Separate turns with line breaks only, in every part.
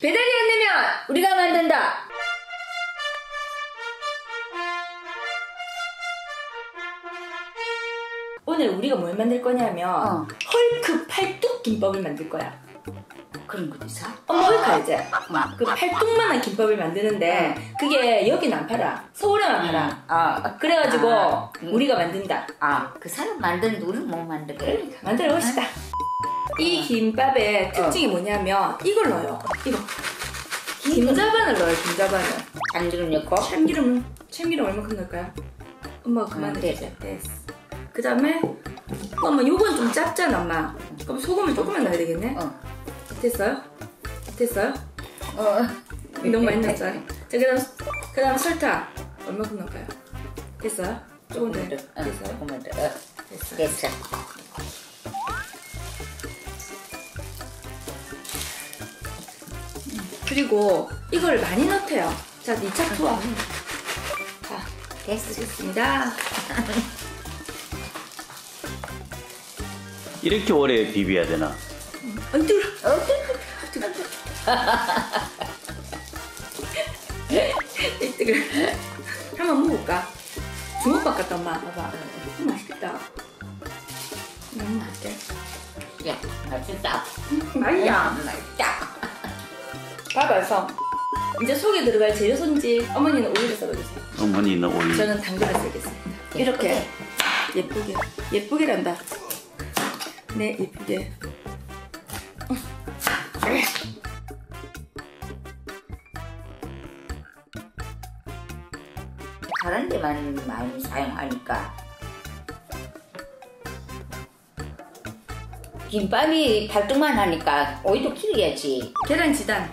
배달이 안 되면 우리가 만든다. 오늘 우리가 뭘 만들 거냐면 헐크 팔뚝 김밥을 만들 거야.
그런 것도 있어?
엄마 헐크 알지? 그 팔뚝만한 김밥을 만드는데 그게 여기는 안 팔아. 서울에만 팔아. 그래가지고 우리가 만든다.
그 사람 만드는데 우리는 못 만들게.
만들어 봅시다. 이 김밥의 특징이 뭐냐면 이걸 넣어요. 이거 김자반을 넣어요. 김자반을.
참기름 넣고.
참기름 얼마큼 넣을까요? 엄마가 그만해주세요. 됐어. 그 다음에 엄마 요건 좀 짭잖아 엄마. 그럼 소금을 조금만 넣어야 되겠네. 됐어요? 됐어요? 너무 많이 넣었어요. 자, 그 다음 설탕 얼마큼 넣을까요? 됐어요? 조금 더. 됐어요?
조금만 더.
됐어.
됐어.
그리고 이걸 많이 넣대요. 자, 2차 투하. 자, 됐습니다.
이렇게 오래 비벼야 되나?
뜨거워. 뜨거워. 한번 먹어볼까? 주먹밥 같다 엄마. 봐봐. 맛있겠다. 너무 맛있게.
야, 맛있다.
맛있다.
맛있다.
봐봐서 이제 속에 들어갈 재료 손질. 어머니는 오이를 썰어주세요.
어머니는 오이.
저는 당근을 썰겠습니다. 이렇게 예쁘게란다. 네, 예쁘게.
다른 데만 많이 사용하니까 김밥이 팔뚝만 하니까 오이도 키워야지.
계란 지단.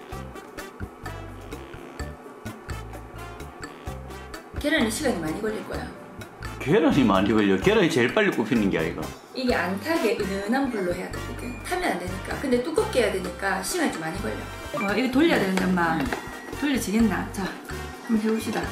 계란이 시간이 많이 걸릴 거야.
계란이 많이 걸려. 계란이 제일 빨리 굽히는 게 아이가.
이게 안 타게 은은한 불로 해야 되거든. 타면 안 되니까. 근데 두껍게 해야 되니까 시간이 좀 많이 걸려. 이거 돌려야 되는데 엄마. 돌려지겠나? 자, 한번 해봅시다.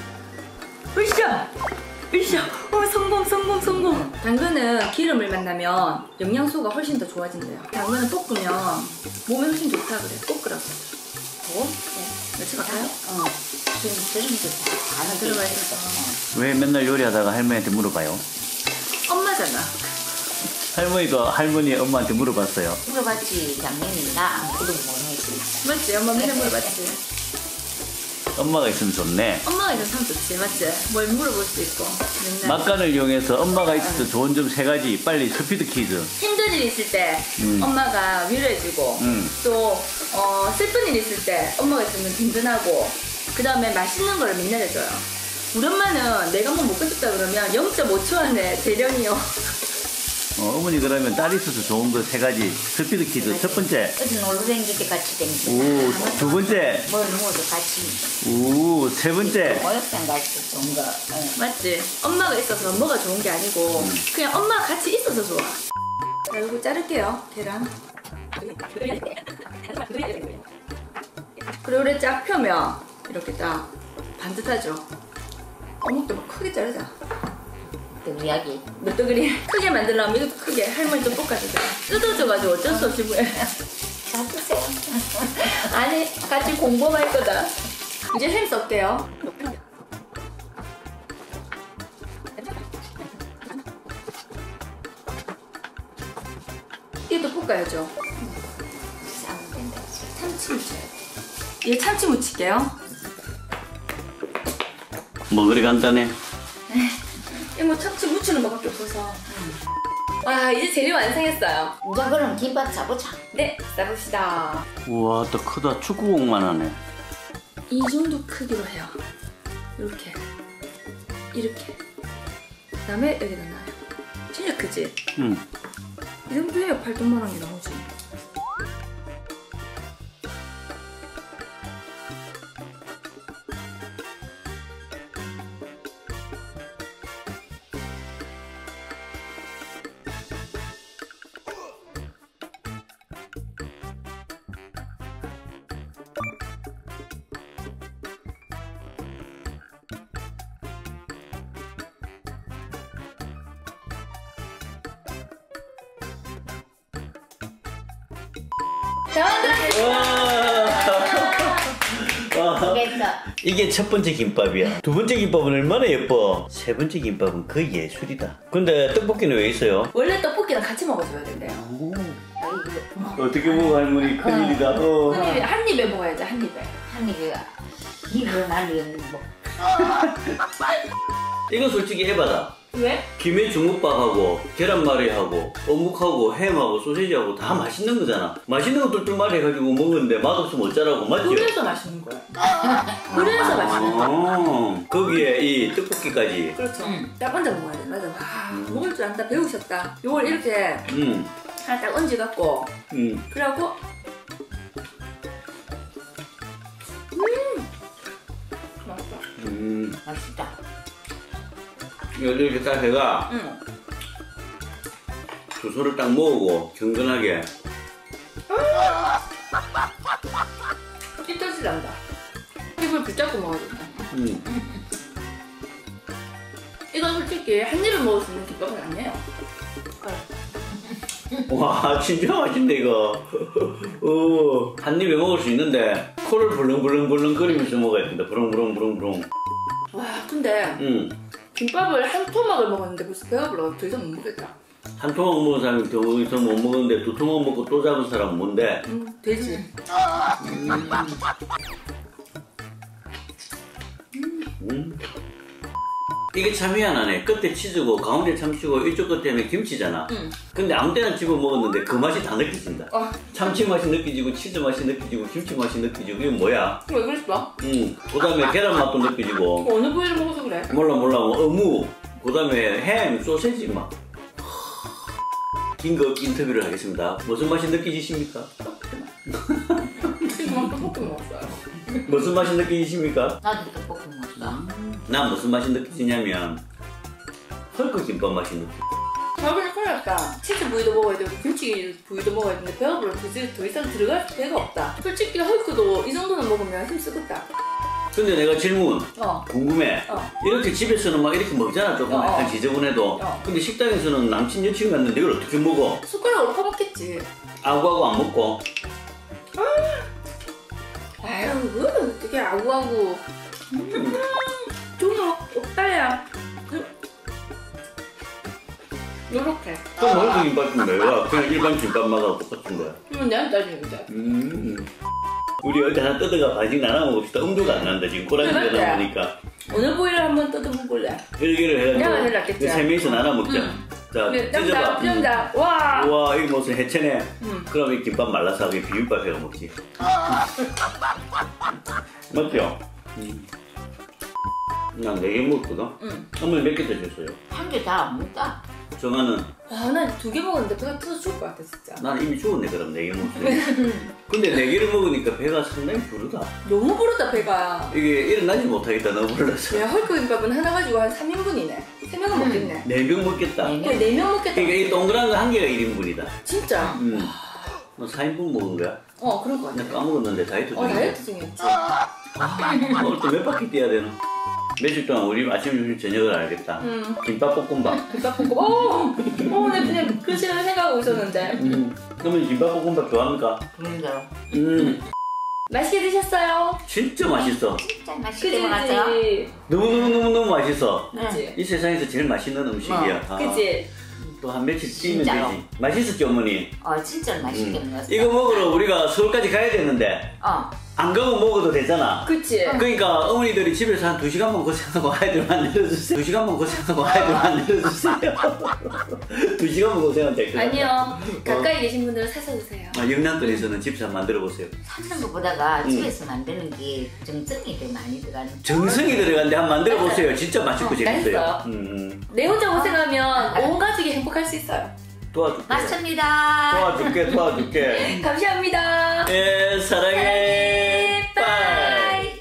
으쌰! 성공! 당근은 기름을 만나면 영양소가 훨씬 더 좋아진대요. 당근은 볶으면 몸에 훨씬 좋다 그래. 볶으라고. 네. 며칠 갈까요?
지금 들으면서 다
들어가 있어.
왜 맨날 요리하다가 할머니한테 물어봐요?
엄마잖아.
할머니도 할머니 엄마한테 물어봤어요.
물어봤지. 작년에 나안 물어보면 해지.
맞지? 엄마 맨날 물어봤지.
엄마가 있으면 좋네.
엄마가 있으면 참 좋지. 맞지? 뭘 물어볼 수 있고. 맨날.
막간을 이용해서 엄마가 있어서 좋은 점 3가지. 빨리 스피드 퀴즈.
힘든 일 있을 때 엄마가 위로해주고 또 슬픈 일 있을 때 엄마가 있으면 든든하고 그 다음에 맛있는 거를 맨날 해줘요. 우리 엄마는 내가 뭐 먹고 싶다 그러면 0.5초 안에 대령이요.
어머니 그러면 딸이 있어서 좋은 거 3가지. 스피드 퀴즈. 첫 번째.
어디 놀러 다닐 때 같이 다니고.
두 번째.
뭘 먹어도 같이.
세 번째.
목욕탕 같이 좋은 거.
맞지? 엄마가 있어서 뭐가 좋은 게 아니고 그냥 엄마가 같이 있어서 좋아. 자, 이거 자를게요. 계란. 그리고 우리 쫙 펴면 이렇게 딱 반듯하죠? 어묵도 막 크게 자르자.
이야기.
메뚜기리 크게 만들려면 이것도 크게 할머니도 볶아주세요. 뜯어져가지고 어쩔 수 없이 뭐해.
잘 드세요.
아니 같이 공부할 거다. 이제 햄 썰게요. 이것도 볶아야죠.
싸우면 된다.
참치 무쳐요. 이거 참치 무칠게요.
뭐 그리 간단해?
이거 뭐 참치 무치는 거밖에 없어서. 아, 이제 재료 완성했어요.
이제 그럼 김밥 싸보자.
네, 싸봅시다.
우와 또 크다. 축구공만 하네.
이 정도 크기로 해요. 이렇게 그 다음에 여기다 놔요. 진짜 크지? 이 정도 해야 팔뚝만한 게 나오지. 자, 만들었습니다.
이게 첫 번째 김밥이야. 두 번째 김밥은 얼마나 예뻐. 세 번째 김밥은 그 예술이다. 근데 떡볶이는 왜 있어요?
원래 떡볶이랑 같이 먹어줘야 된대요.
어떻게 먹어 할머니 큰일이다.
큰일이 한 입에 먹어야지 한 입에.
한 입에 이거 나는 뭐
이거 솔직히 에바다.
왜?
김에 주먹밥하고 계란말이하고 어묵하고 햄하고 소시지하고 다 맛있는 거잖아. 맛있는 거 똘똘말이 해가지고 먹었는데 맛없으면 어쩌라고. 맞지?
그래서 맛있는 거야. 그래서 맛있는 거야.
거기에 이 떡볶이까지.
그렇죠. 딱 얹어 먹어야 돼. 맞아. 와, 먹을 줄 안다. 배우셨다. 요걸 이렇게 하나 딱 얹어갖고 그래갖고 맛있다.
맛있다.
이렇게 딱 해가 주소를 딱 먹고 경건하게.
입 터질란다. 입을 붙잡고 먹어야 된다. 이건 솔직히 한 입에 먹을 수 있는 김밥은 아니에요.
와 진짜 맛있네 이거. 한 입에 먹을 수 있는데 코를 불렁불렁불렁 거리면서 먹어야 된다. 부릉부릉부릉부릉.
와 근데 김밥을 한 토막을 먹었는데 벌써 배가 불러서 더 이상 못 먹겠다.
한 토막 먹은 사람이 더 이상 못 먹었는데 두 토막 먹고 또 잡은 사람은 뭔데?
돼지.
이게 참 희한하네. 끝에 치즈고 가운데 참치고 이쪽 끝에는 김치잖아. 근데 아무 때나 집어 먹었는데 그 맛이 다 느껴진다. 참치 맛이 느껴지고 치즈 맛이 느껴지고 김치 맛이 느껴지고. 이게 뭐야?
왜 그랬어?
그 다음에 계란 맛도 느껴지고.
어느 부위를 먹어서 그래?
몰라 뭐 어묵, 그 다음에 햄, 소세지 막. 긴급 인터뷰를 하겠습니다. 무슨 맛이 느껴지십니까?
지금 떡볶이 먹었어요.
무슨 맛이 느껴지십니까?
나도 떡볶이 먹었어.
난 무슨 맛이 느껴지냐면 헐크 김밥 맛이 느껴.
저번에 그러니까 치즈 부위도 먹어야 되고 김치 부위도 먹어야 되는데 배가 불러 더 이상 들어갈 배가 없다. 솔직히 헐크도 이 정도는 먹으면 힘쓰겠다.
근데 내가 질문 궁금해. 이렇게 집에서는 막 이렇게 먹잖아. 조금 약간 지저분해도. 근데 식당에서는 남친 여친 갔는데 이걸 어떻게 먹어?
숟가락으로 퍼먹겠지.
아구아구 안 먹고.
아유 어떻게 아구아구. 정말 없다야. 요렇게.
그럼 헐크 김밥은 뭐야? 그냥 일반 김밥마다 똑같은 거야.
그러면 내한테 따지는데.
우리 어디 하나 뜯어가 반씩 나눠 먹읍시다. 음도가 안 난다 지금 꼬랑지가
그래.
나오니까.
어느 부위를 한번 뜯어볼래?
이렇게를
내가 제일
해가지고
낫겠지.
세 명이서 나눠 먹자. 자 찢어봐.
찢어봐. 와.
와 이거 무슨 해체네. 그럼 이 김밥 말라서 하고 비빔밥 해가 먹지. 맞죠? 난 4개 먹었거든? 어머니 몇 개 드셨어요?
한 개 다 안 먹다.
정아는?
난 2개 먹었는데 배가 터져 죽을 것 같아 진짜.
난 이미 죽었네 그럼 4개 먹었으니. 근데 4개를 먹으니까 배가 상당히 부르다.
너무 부르다 배가.
이게 일어나지 못하겠다 너무 불러서.
야 헐크 김밥은 하나 가지고 한 3인분이네. 3명은 먹겠네.
4명 먹겠다.
그래 4명 먹겠다.
그러니까 이 동그란 거 한 개가 1인분이다.
진짜?
너 4인분 먹은 거야?
그런 거 같아.
나 까먹었는데 다이어트 중이야.
다이어트 중이었지.
오늘 또 몇 바퀴 뛰어야 되나? 며칠 동안 우리 아침, 점심, 저녁을 알겠다. 김밥 볶음밥.
김밥 볶음. 내 그냥 그 시간을 생각하고 있었는데.
그러면 김밥 볶음밥 좋아합니까?
그런대로.
맛있게 드셨어요?
진짜 맛있어.
진짜 맛있게 먹었어요.
그치?
너무너무너무 맛있어.
그치?
이 세상에서 제일 맛있는 음식이야.
그치?
또 한 며칠 뛰면
진짜로.
되지. 맛있었지 어머니?
진짜 맛있게 먹었어.
이거 먹으러 우리가 서울까지 가야 되는데 안 가면 먹어도 되잖아.
그치?
그러니까 어머니들이 집에서 한 2시간만 고생하고 아이들 만들어주세요. 2시간만 고생하고 아이들 만들어주세요. 2시간만 고생하면 될 거야.
아니요. 가까이 계신 분들은 사서 드세요.
영남권에서는 집에서 한번 만들어보세요.
사는 것보다가 집에서 만드는 게 정성이 더 많이 들어가는.
정성이 들어간데 한번 만들어보세요. 진짜 맛있고 재밌어요.
맛있어요. 내 혼자 고생하면 온 가족이 행복할 수 있어요.
도와줄게.
맞습니다.
도와줄게.
감사합니다.
예, 사랑해.
빠이.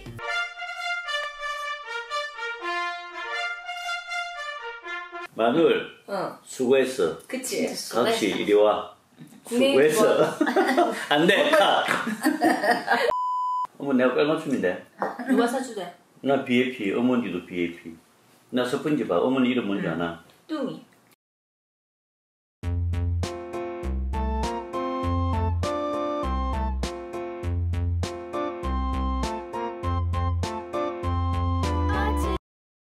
마눌, 수고했어.
그치?
각시 이리 와.
군인
수고했어. 안 돼, 가. 어머, 내가 깔맞춤인데.
누가 사주대?
나 BAP, 어머니도 BAP. 나 첫 번째 봐. 어머니 이름 뭔지 아나?
뚱이.